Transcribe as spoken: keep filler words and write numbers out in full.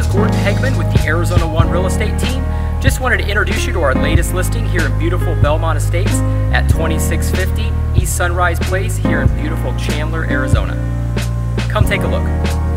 Gordon Hegman with the Arizona One Real Estate Team. Just wanted to introduce you to our latest listing here in beautiful Belmont Estates at twenty-six fifty East Sunrise Place here in beautiful Chandler, Arizona. Come take a look.